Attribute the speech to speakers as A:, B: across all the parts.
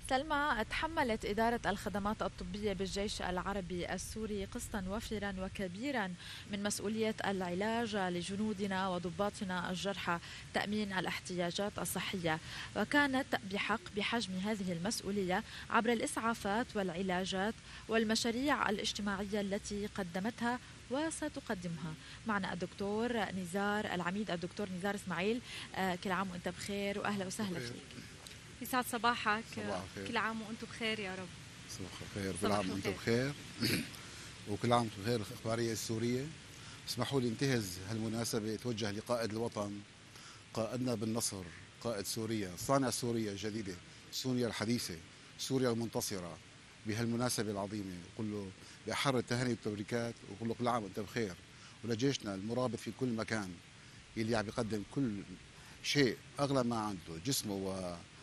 A: سلمى، تحملت إدارة الخدمات الطبية بالجيش العربي السوري قسطا وفرا وكبيرا من مسؤولية العلاج لجنودنا وضباطنا الجرحى، تأمين الاحتياجات الصحية، وكانت بحق بحجم هذه المسؤولية عبر الإسعافات والعلاجات والمشاريع الاجتماعية التي قدمتها وستقدمها. معنا الدكتور نزار، العميد الدكتور نزار إسماعيل. كل عام وأنت بخير وأهلا وسهلا
B: بخير.
A: فيك.
C: يسعد صباحك.
B: صباح الخير.
C: كل عام وانتم بخير يا رب.
B: صباح الخير، كل
C: صباح
B: عام وانتم
C: الخير.
B: بخير. وكل عام وانتم بخير الاخباريه السوريه. اسمحوا لي انتهز هالمناسبه اتوجه لقائد الوطن، قائدنا بالنصر، قائد سوريا، صانع سوريا الجديده، سوريا الحديثه، سوريا المنتصره. بهالمناسبه العظيمه بقول له باحر التهاني والتبريكات، وبقول له كل عام وانت بخير. ولجيشنا المرابط في كل مكان اللي عم يقدم كل شيء اغلى ما عنده، جسمه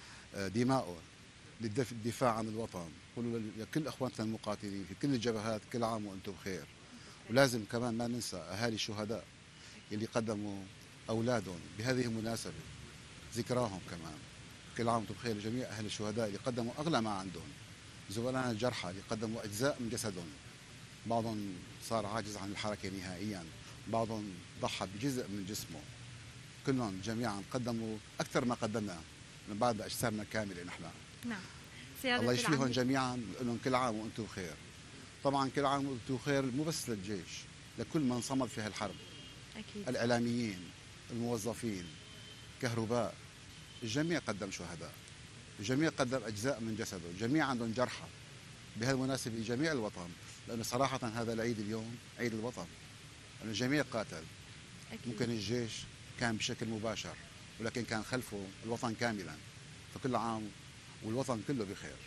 B: ودماؤه للدفاع عن الوطن. قولوا لكل اخواننا المقاتلين في كل الجبهات كل عام وانتم بخير. ولازم كمان ما ننسى اهالي الشهداء اللي قدموا اولادهم بهذه المناسبه، ذكراهم كمان. كل عام وانتم بخير جميع اهل الشهداء اللي قدموا اغلى ما عندهم، زملائنا الجرحى اللي قدموا اجزاء من جسدهم، بعضهم صار عاجز عن الحركه نهائيا، بعضهم ضحى بجزء من جسمه. كلهم جميعا قدموا اكثر ما قدمنا من بعد اجسامنا كامله نحن.
C: نعم. سيادة
B: الله يشفيهم
C: العميد.
B: جميعا، بقول لهم كل عام وانتم بخير. طبعا كل عام وانتم بخير مو بس للجيش، لكل من صمد في هالحرب.
A: أكيد.
B: الاعلاميين، الموظفين، كهرباء، الجميع قدم شهداء، الجميع قدم اجزاء من جسده، الجميع عندهم جرحى. بهالمناسبه جميع الوطن، لانه صراحه هذا العيد اليوم عيد الوطن، لانه الجميع قاتل.
A: أكيد.
B: ممكن الجيش كان بشكل مباشر، ولكن كان خلفه الوطن كاملا. فكل عام والوطن كله بخير.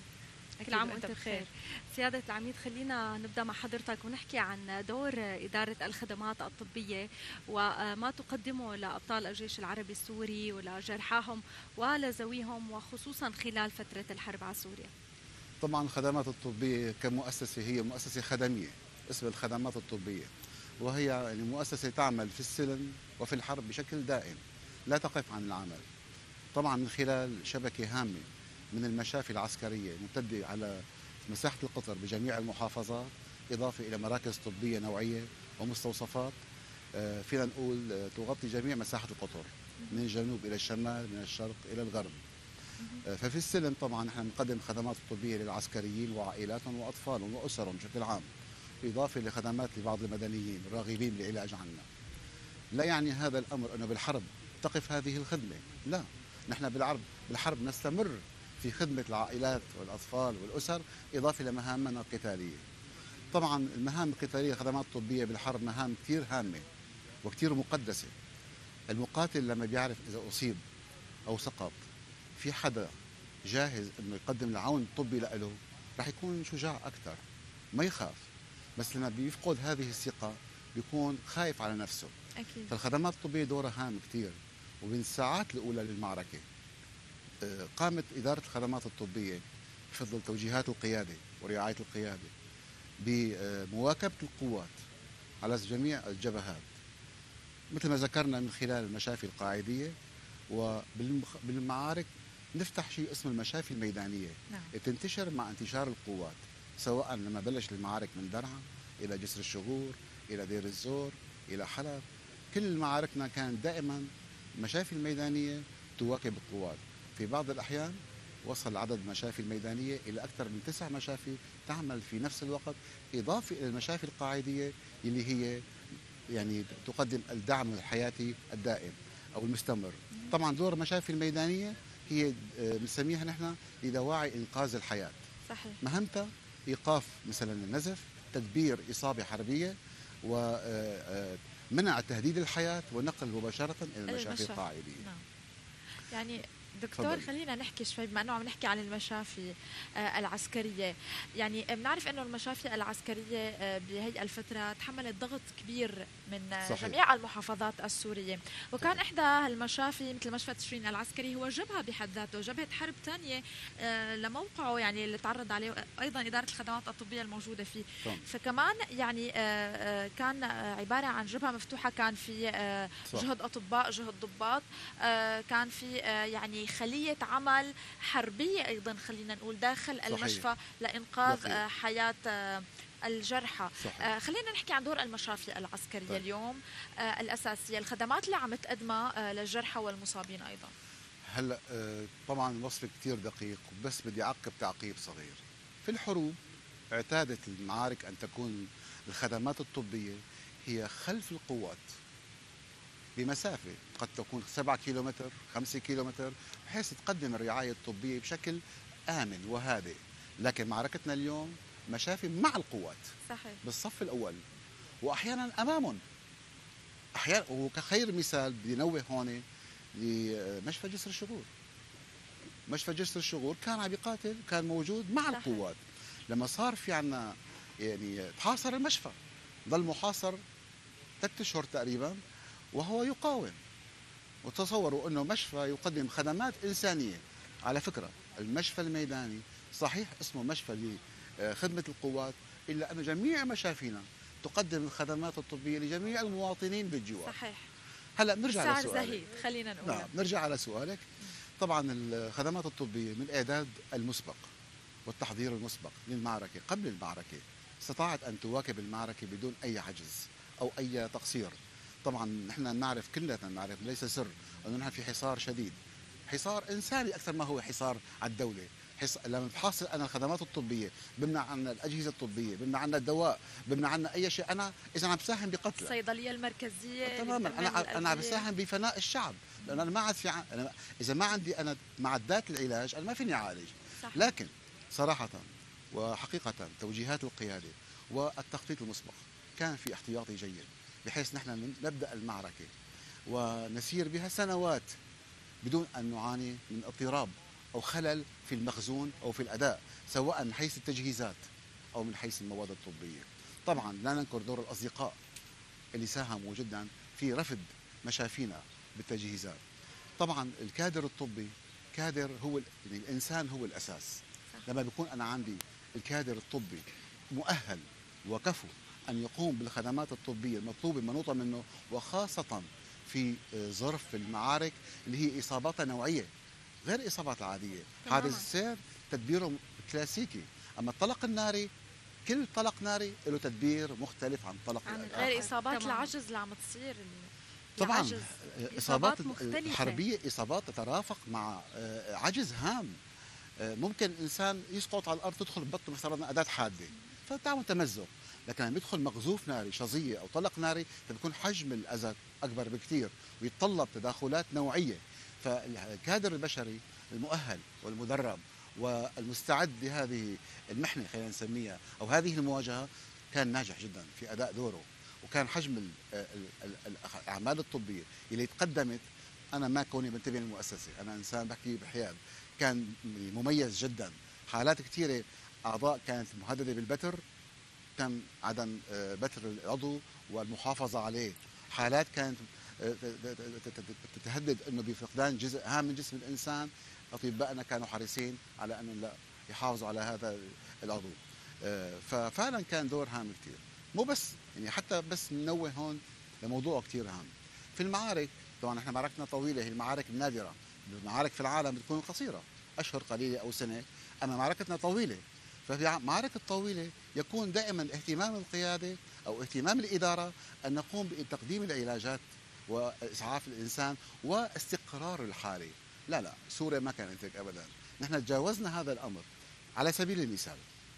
C: كل عام وانت بخير. سيادة العميد، خلينا نبدأ مع حضرتك ونحكي عن دور إدارة الخدمات الطبية وما تقدمه لأبطال الجيش العربي السوري ولجرحاهم ولذويهم، وخصوصا خلال فترة الحرب على سوريا.
B: طبعا الخدمات الطبية كمؤسسة هي مؤسسة خدمية، اسم الخدمات الطبية، وهي يعني مؤسسة تعمل في السلم وفي الحرب بشكل دائم، لا تقف عن العمل. طبعا من خلال شبكة هامة من المشافي العسكرية ممتدة على مساحة القطر بجميع المحافظات، إضافة إلى مراكز طبية نوعية ومستوصفات فينا نقول تغطي جميع مساحة القطر من الجنوب إلى الشمال، من الشرق إلى الغرب. ففي السلم طبعا نحن بنقدم خدمات طبية للعسكريين وعائلاتهم وأطفالهم وأسرهم بشكل عام، بالإضافة لخدمات لبعض المدنيين الراغبين بالعلاج عنا. لا يعني هذا الأمر أنه بالحرب تقف هذه الخدمة، لا، نحن بالحرب نستمر في خدمة العائلات والأطفال والأسر، إضافة لمهامنا القتالية. طبعا المهام القتالية الخدمات الطبية بالحرب مهام كثير هامة وكثير مقدسة. المقاتل لما بيعرف إذا أصيب أو سقط في حدا جاهز انه يقدم العون الطبي له، رح يكون شجاع اكثر، ما يخاف. بس لما بيفقد هذه الثقه بيكون خايف على نفسه.
A: أكيد.
B: فالخدمات الطبيه دورها هام كثير. ومن الساعات الاولى للمعركه قامت اداره الخدمات الطبيه بفضل توجيهات القياده ورعايه القياده بمواكبه القوات على جميع الجبهات، مثل ما ذكرنا من خلال المشافي القاعديه، وبالمعارك نفتح شيء اسمه المشافي الميدانية.
A: نعم.
B: تنتشر مع انتشار القوات، سواء لما بلش المعارك من درعا إلى جسر الشغور إلى دير الزور إلى حلب، كل معاركنا كانت دائما المشافي الميدانية تواكب القوات. في بعض الأحيان وصل عدد المشافي الميدانية إلى أكثر من 9 مشافي تعمل في نفس الوقت، إضافة إلى المشافي القاعدية اللي هي يعني تقدم الدعم الحياتي الدائم أو المستمر. طبعا دور المشافي الميدانية هي بنسميها نحن لدواعي إنقاذ الحياة.
A: صحيح.
B: مهمتها إيقاف مثلا النزف، تدبير إصابة حربية، ومنع تهديد الحياة، ونقل مباشرة إلى المشافي القاعدية.
A: نعم. يعني دكتور،
B: فضل.
A: خلينا نحكي شوي بما انه عم نحكي عن المشافي العسكريه. يعني بنعرف انه المشافي العسكريه بهي الفتره تحملت ضغط كبير من
B: صحيح.
A: جميع المحافظات السوريه، وكان
B: صحيح.
A: احدى المشافي مثل مشفى تشرين العسكري هو جبهه بحد ذاته، جبهه حرب ثانيه لموقعه يعني اللي تعرض عليه ايضا اداره الخدمات الطبيه الموجوده فيه.
B: طبعا.
A: فكمان يعني كان عباره عن جبهه مفتوحه، كان في
B: صح.
A: جهد اطباء، جهد ضباط، كان في يعني خلية عمل حربية أيضا خلينا نقول داخل
B: صحيح.
A: المشفى لإنقاذ
B: دقيق.
A: حياة الجرحى. خلينا نحكي عن دور المشافي العسكرية. طيب. اليوم الأساسية الخدمات اللي عم تقدمها للجرحى والمصابين أيضا.
B: هلا طبعا الوصف كثير دقيق، بس بدي أعقب تعقيب صغير. في الحروب اعتادت المعارك أن تكون الخدمات الطبية هي خلف القوات بمسافة قد تكون 7 كيلومتر 5 كيلومتر، بحيث تقدم الرعاية الطبية بشكل آمن وهادئ. لكن معركتنا اليوم مشافي مع القوات، صحيح، بالصف الأول، وأحيانا أمامهم. أحيانا، وكخير مثال بدي نوه هون لمشفى جسر الشغور. مشفى جسر الشغور كان عم يقاتل، كان موجود مع القوات. لما صار في عنا يعني تحاصر المشفى، ظل محاصر 3 أشهر تقريبا وهو يقاوم. وتصوروا انه مشفى يقدم خدمات انسانيه. على فكره المشفى الميداني صحيح اسمه مشفى لخدمه القوات، الا انه جميع مشافينا تقدم الخدمات الطبيه لجميع المواطنين بالجوار. صحيح. هلا بنرجع على سؤالك. زهيد
A: خلينا نقول.
B: نعم، نرجع على سؤالك. طبعا الخدمات الطبيه من الاعداد المسبق والتحضير المسبق للمعركه قبل المعركه استطاعت ان تواكب المعركه بدون اي عجز او اي تقصير. طبعا نحن نعرف، كلنا نعرف، ليس سر انه نحن في حصار شديد، حصار انساني اكثر ما هو حصار على الدوله. لما بحاصر انا الخدمات الطبيه، بمنع عنا الاجهزه الطبيه، بمنع عنا الدواء، بمنع عنا اي شيء، انا اذا عم بساهم بقتله.
A: الصيدليه المركزيه
B: تماما، انا عم بساهم بفناء الشعب، لانه انا ما عاد في أنا اذا ما عندي انا معدات العلاج انا ما فيني اعالج. صح. لكن صراحه وحقيقه توجيهات القياده والتخطيط المسبق كان في احتياطي جيد، بحيث نحن نبدأ المعركة ونسير بها سنوات بدون أن نعاني من اضطراب أو خلل في المخزون أو في الأداء، سواء من حيث التجهيزات أو من حيث المواد الطبية. طبعا لا ننكر دور الأصدقاء اللي ساهموا جدا في رفد مشافينا بالتجهيزات. طبعا الكادر الطبي كادر هو يعني الإنسان هو الأساس. لما بيكون أنا عندي الكادر الطبي مؤهل وكفو أن يقوم بالخدمات الطبية المطلوبة المنوطة منه، وخاصة في ظرف المعارك اللي هي إصابات نوعية غير الإصابات العادية. حادث السير تدبيره كلاسيكي، أما الطلق الناري كل طلق ناري له تدبير مختلف عن طلق
A: غير إصابات العجز اللي عم تصير.
B: طبعا إصابات الحربية إصابات تترافق مع عجز هام. ممكن إنسان يسقط على الأرض تدخل ببطنه مثلا أداة حادة فتعمل تمزق، لكن لما يدخل مقذوف ناري شظيه او طلق ناري فبيكون حجم الاذى اكبر بكثير ويتطلب تداخلات نوعيه. فالكادر البشري المؤهل والمدرب والمستعد لهذه المحنه خلينا نسميها او هذه المواجهه كان ناجح جدا في اداء دوره، وكان حجم الاعمال الطبيه اللي تقدمت. انا ما كوني بنتبه للمؤسسه، انا انسان بحكي بحياد، كان مميز جدا. حالات كثيره اعضاء كانت مهدده بالبتر، تم عدم بتر العضو والمحافظة عليه. حالات كانت تتهدد انه بفقدان جزء هام من جسم الانسان، اطبائنا كانوا حريصين على انه لا يحافظوا على هذا العضو. ففعلا كان دور هام كثير. مو بس يعني حتى بس ننوه هون لموضوع كثير هام في المعارك. طبعا احنا معركتنا طويله، هي المعارك النادره. المعارك في العالم بتكون قصيره، اشهر قليله او سنه، اما معركتنا طويله. ففي المعارك الطويلة يكون دائما اهتمام القيادة أو اهتمام الإدارة أن نقوم بتقديم العلاجات وإسعاف الإنسان واستقرار الحالة. لا سوريا ما كانت هيك أبدا، نحن تجاوزنا هذا الأمر. على سبيل المثال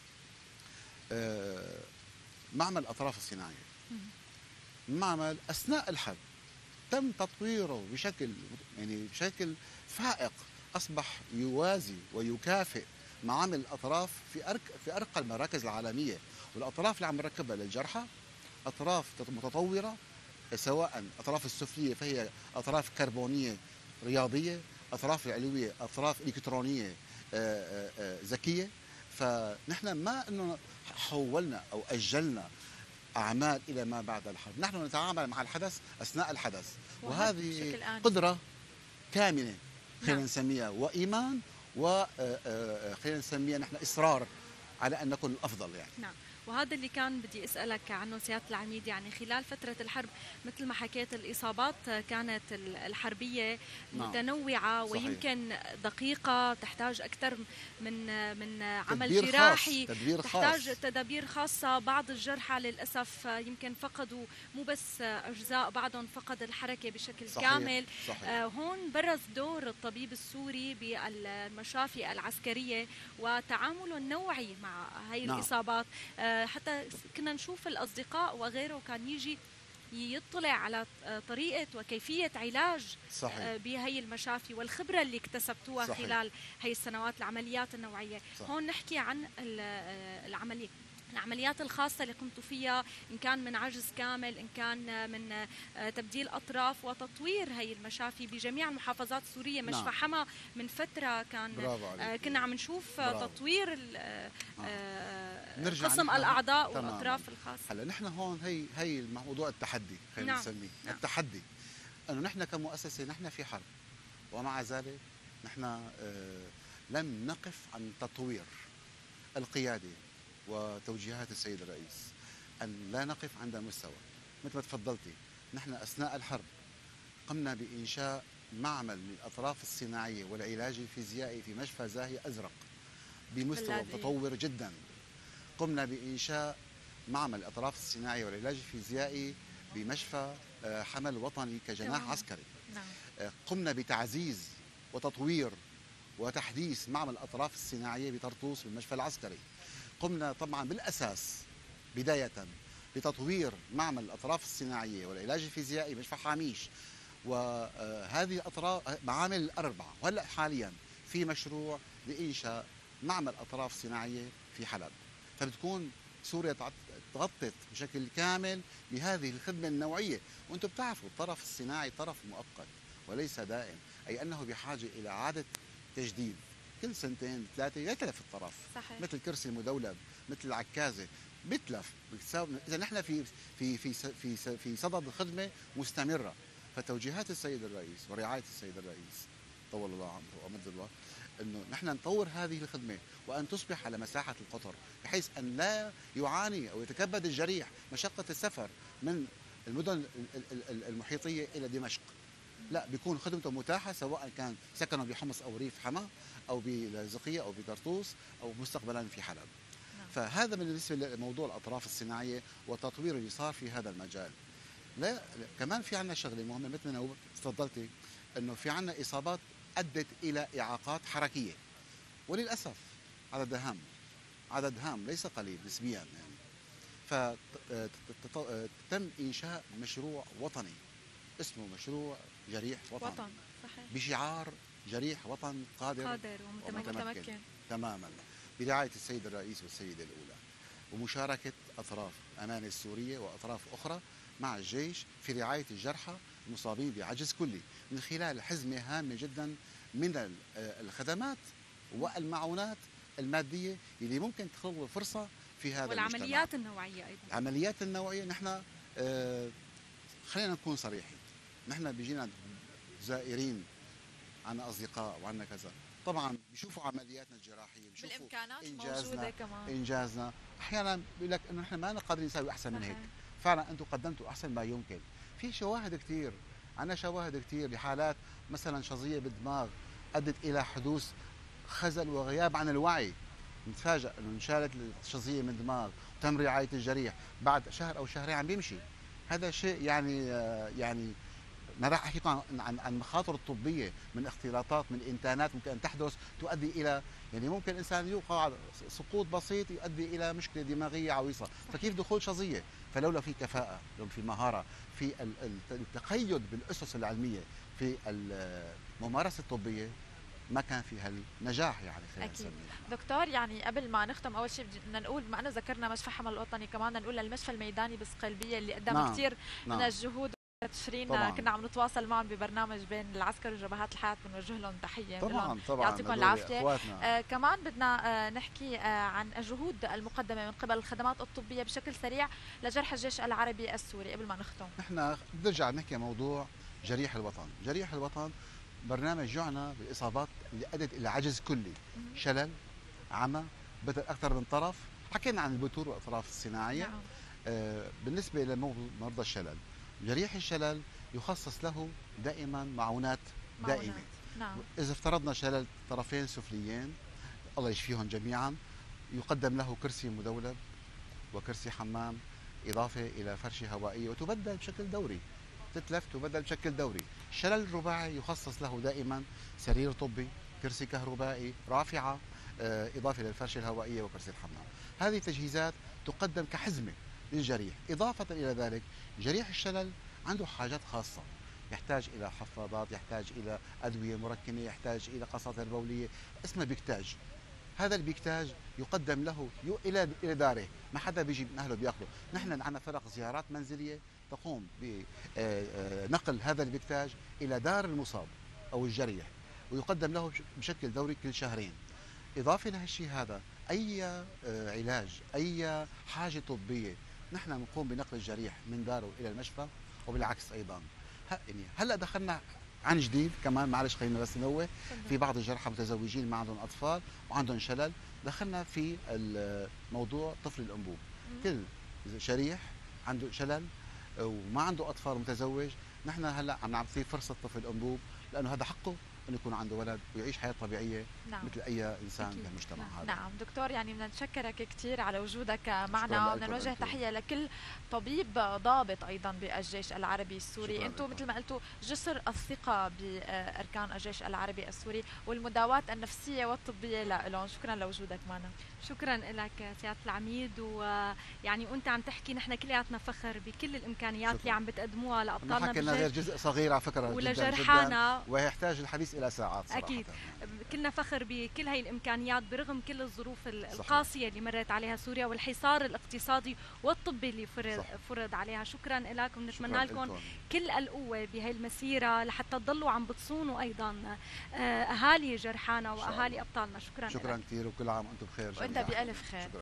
B: معمل أطراف الصناعية، معمل أثناء الحرب تم تطويره بشكل فائق، أصبح يوازي ويكافئ معامل الأطراف في أرقى المراكز العالمية. والأطراف اللي عم نركبها للجرحى أطراف متطورة، سواء أطراف السفلية فهي أطراف كربونية رياضية، أطراف العلوية أطراف إلكترونية ذكية. فنحن ما أنه حولنا أو أجلنا أعمال إلى ما بعد الحرب، نحن نتعامل مع الحدث أثناء الحدث، وهذه قدرة كامنة خلينا نسميها، وإيمان، وخلينا نسميها نحن إصرار على أن نكون الأفضل يعني.
C: نعم. وهذا اللي كان بدي أسألك عنه سيادة العميد. يعني خلال فترة الحرب مثل ما حكيت الإصابات كانت الحربية متنوعة ويمكن دقيقة، تحتاج أكثر من عمل جراحي، تحتاج تدابير خاصة. بعض الجرحى للأسف يمكن فقدوا مو بس أجزاء، بعضهم فقد الحركة بشكل كامل. هون برز دور الطبيب السوري بالمشافي العسكرية وتعامله النوعي مع هاي الإصابات. حتى كنا نشوف الأصدقاء وغيره كان يجي يطلع على طريقة وكيفية علاج بهي المشافي والخبرة اللي اكتسبتوها خلال هي السنوات، العمليات النوعية. هون نحكي عن العمليات الخاصة اللي قمتوا فيها، إن كان من عجز كامل، إن كان من تبديل أطراف وتطوير هي المشافي بجميع المحافظات السورية. مشفى حما من فترة كنا عم نشوف تطوير قسم الأعضاء والأطراف الخاصة.
B: هلا نحن هون هي موضوع التحدي، خلينا نسميه التحدي، أنه نحن كمؤسسة نحن في حرب، ومع ذلك نحن لم نقف عن تطوير القيادة وتوجيهات السيد الرئيس، أن لا نقف عند مستوى. مثل ما تفضلتي، نحن أثناء الحرب قمنا بإنشاء معمل للأطراف الصناعية والعلاج الفيزيائي في مشفى زاهية أزرق بمستوى متطور جدا. قمنا بإنشاء معمل الأطراف الصناعية والعلاج الفيزيائي بمشفى حمل وطني كجناح عسكري. قمنا بتعزيز وتطوير وتحديث معمل الأطراف الصناعية بطرطوس بالمشفى العسكري. قمنا طبعا بالأساس بداية بتطوير معمل الأطراف الصناعية والعلاج الفيزيائي بمشفى حاميش، وهذه الأطراف معامل الأربعة. وهلأ حاليا في مشروع لإنشاء معمل أطراف صناعية في حلب. فبتكون سوريا تغطت بشكل كامل بهذه الخدمة النوعية. وأنتم بتعرفوا الطرف الصناعي طرف مؤقت وليس دائم، أي أنه بحاجة إلى إعادة تجديد كل سنتين ثلاثة. يتلف الطرف، صحيح. مثل الكرسي المدولب، مثل العكازة بيتلف. إذا نحن في صدد خدمة مستمرة. فتوجيهات السيد الرئيس ورعاية السيد الرئيس طول الله عمره ومد الله أنه نحن نطور هذه الخدمة وأن تصبح على مساحة القطر، بحيث أن لا يعاني أو يتكبد الجريح مشقة السفر من المدن المحيطية إلى دمشق. لا، بيكون خدمته متاحة، سواء كان سكنوا بحمص أو ريف حما أو بلاذقية أو بطرطوس أو مستقبلا في حلب. فهذا بالنسبة لموضوع الأطراف الصناعية والتطوير اللي صار في هذا المجال. لا كمان في عنا شغلة مهمة مثل ما تفضلتي، أنه في عنا إصابات أدت إلى إعاقات حركية، وللأسف عدد هام ليس قليل نسبيا يعني. فتم إنشاء مشروع وطني اسمه مشروع جريح وطن. صحيح. بشعار جريح وطن قادر ومتمكن تماما، برعاية السيد الرئيس والسيدة الأولى، ومشاركة أطراف أمانة السورية وأطراف أخرى مع الجيش في رعاية الجرحى المصابين بعجز كلي، من خلال حزمة هامة جدا من الخدمات والمعونات المادية اللي ممكن تخلق فرصة في هذا
C: والعمليات النوعية أيضا.
B: العمليات النوعية نحن خلينا نكون صريحين، نحن بيجينا زائرين، عنا أصدقاء وعنا كذا، طبعا بيشوفوا عملياتنا الجراحية، بيشوفوا إنجازنا. أحيانا بيقول لك إنه نحن ما قادرين نسوي أحسن من هيك. فعلا أنتم قدمتوا أحسن ما يمكن. في شواهد كثير، عنا شواهد كثير لحالات مثلا شظية بالدماغ أدت إلى حدوث خزل وغياب عن الوعي. نتفاجأ إنه انشالت الشظية من الدماغ وتم رعاية الجريح بعد شهر أو شهرين عم بيمشي. هذا شيء يعني ما راح احكي عن المخاطر الطبيه من اختلاطات، من انتانات ممكن ان تحدث تؤدي الى، يعني ممكن انسان يوقع سقوط بسيط يؤدي الى مشكله دماغيه عويصه. فكيف دخول شظيه؟ فلولا في كفاءه، لو في مهاره، في التقيد بالاسس العلميه، في الممارسه الطبيه، ما كان في هالنجاح يعني.
A: اكيد دكتور، يعني قبل ما نختم اول شيء بدنا نقول، بما انه ذكرنا مشفى حمل الوطني، كمان بدنا نقول للمشفى الميداني بسقلبيه اللي قدم كثير من الجهود. تشرين كنا عم نتواصل معهم ببرنامج بين العسكر وجبهات الحياة، بنوجه لهم تحية.
B: طبعا
A: يعطيكم العافية. كمان بدنا نحكي عن الجهود المقدمة من قبل الخدمات الطبية بشكل سريع لجرح الجيش العربي السوري قبل ما نختم.
B: نحن بنرجع نحكي موضوع جريح الوطن. جريح الوطن برنامج يعنى بالإصابات اللي أدت إلى عجز كلي، شلل، عمى، بدل أكثر من طرف، حكينا عن البتور والاطراف الصناعيه.
A: نعم.
B: بالنسبه لمرضى الشلل، جريح الشلل يخصص له دائما معونات دائمه.
A: نعم.
B: اذا افترضنا شلل طرفين سفليين، الله يشفيهم جميعا، يقدم له كرسي مدولب وكرسي حمام، إضافة إلى فرشة هوائية وتبدل بشكل دوري، تتلف تبدل بشكل دوري. الشلل الرباعي يخصص له دائما سرير طبي، كرسي كهربائي، رافعة، إضافة للفرشة الهوائية وكرسي الحمام. هذه تجهيزات تقدم كحزمة للجريح. إضافة إلى ذلك جريح الشلل عنده حاجات خاصة، يحتاج إلى حفاضات، يحتاج إلى أدوية مركنة، يحتاج إلى قساطر بولية اسمها بيكتاج. هذا البيكتاج يقدم له الى داره، ما حدا بيجي من اهله بياخذه. نحن عندنا فرق زيارات منزليه تقوم بنقل هذا البيكتاج الى دار المصاب او الجريح، ويقدم له بشكل دوري كل شهرين. اضافه لهالشيء هذا، اي علاج، اي حاجه طبيه، نحن نقوم بنقل الجريح من داره الى المشفى وبالعكس ايضا. يعني هلا دخلنا عن جديد كمان، معلش خلينا بس ننوه، في بعض الجرحى متزوجين ما عندهم اطفال وعندهم شلل، دخلنا في الموضوع طفل الانبوب. كل شريح عنده شلل وما عنده اطفال ومتزوج، نحن هلا عم نعطيه فرصه طفل انبوب، لانه هذا حقه انه يكون عنده ولد ويعيش حياه طبيعيه. نعم. مثل اي انسان بالمجتمع. هذا
A: نعم دكتور، يعني بدنا نشكرك كثير على وجودك معنا، وبدنا نوجه تحيه لكل طبيب ضابط ايضا بالجيش العربي السوري. انتم مثل ما قلتوا جسر الثقه باركان الجيش العربي السوري والمداواه النفسيه والطبيه لهم. شكرا لوجودك معنا.
C: شكرا لك سياده العميد، ويعني وانت عم تحكي نحن كلياتنا فخر بكل الامكانيات اللي عم بتقدموها لابطالنا.
B: ما حكينا غير جزء صغير على فكره
C: ولجرحانا،
B: ويحتاج الحديث الى ساعات صراحه.
C: اكيد كلنا فخر بكل هاي الامكانيات برغم كل الظروف القاسيه اللي مرت عليها سوريا والحصار الاقتصادي والطبي اللي فرض عليها. شكرا لك، ونتمنى لكم كل القوه بهي المسيره لحتى تضلوا عم بتصونوا ايضا اهالي جرحانا واهالي ابطالنا. شكرا
B: كثير، وكل عام وانتم بخير.
A: وانت بألف خير.